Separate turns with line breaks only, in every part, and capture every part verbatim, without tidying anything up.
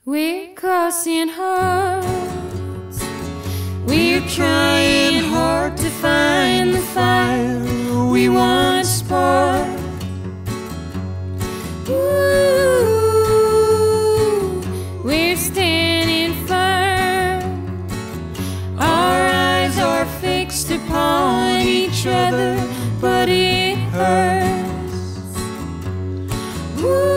We're crossing hearts. We're trying hard to find the fire we once sparked. Ooh, we're standing firm. Our eyes are fixed upon each other, but it hurts. Ooh.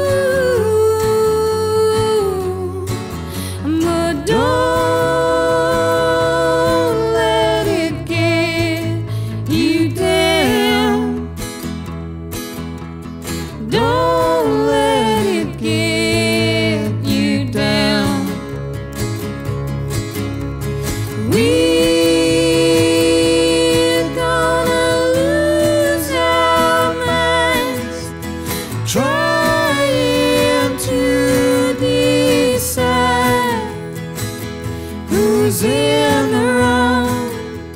Don't let it get you down. Don't let it get you down. We're gonna lose our minds trying to decide who's in the wrong.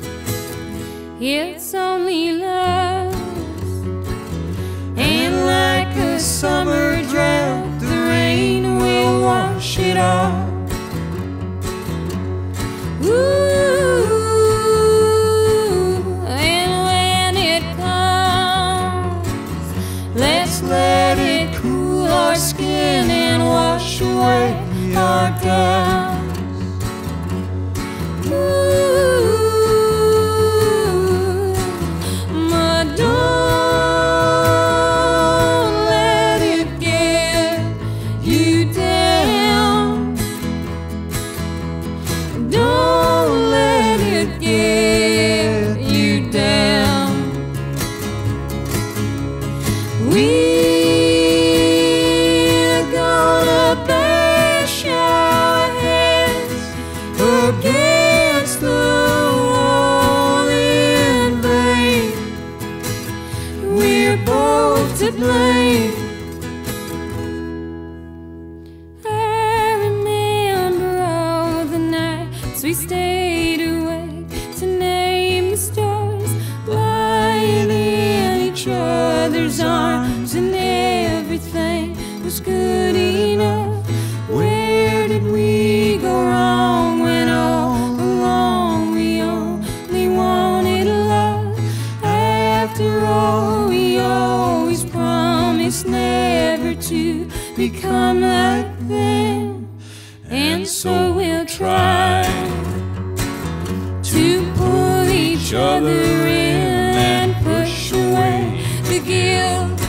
It's only love, and like a summer drought, the rain will wash it off. Ooh, and when it comes, let's let it cool our skin and wash away our doubts. To blame. I remember all the nights we stayed awake to name the stars, lying in each other's arms, and everything was good enough. Where did we go wrong when all along we only wanted love? After all, we always promised never to become like them, and so we'll try to pull each other in and push away the guilt.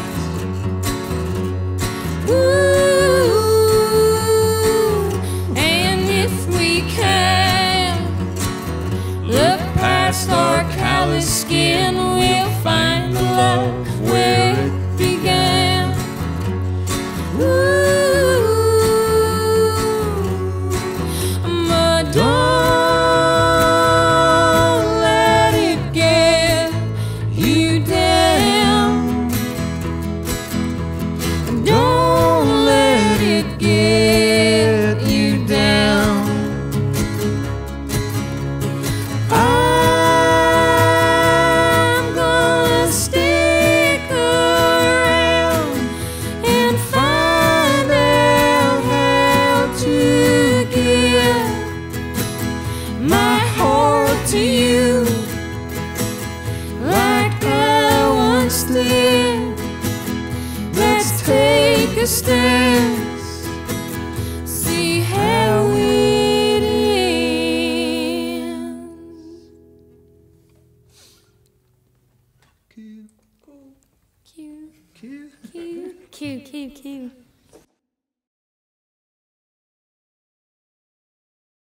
Ooh, and if we can look past our callous skin, we'll find the love where it began. Ooh, but don't let it get you down. Don't let it get you down. I'm gonna stick around and find out how to give my heart to you like I once did. Let's take a stance, see how it ends. Cute, cute, cute, cute, cute, cute.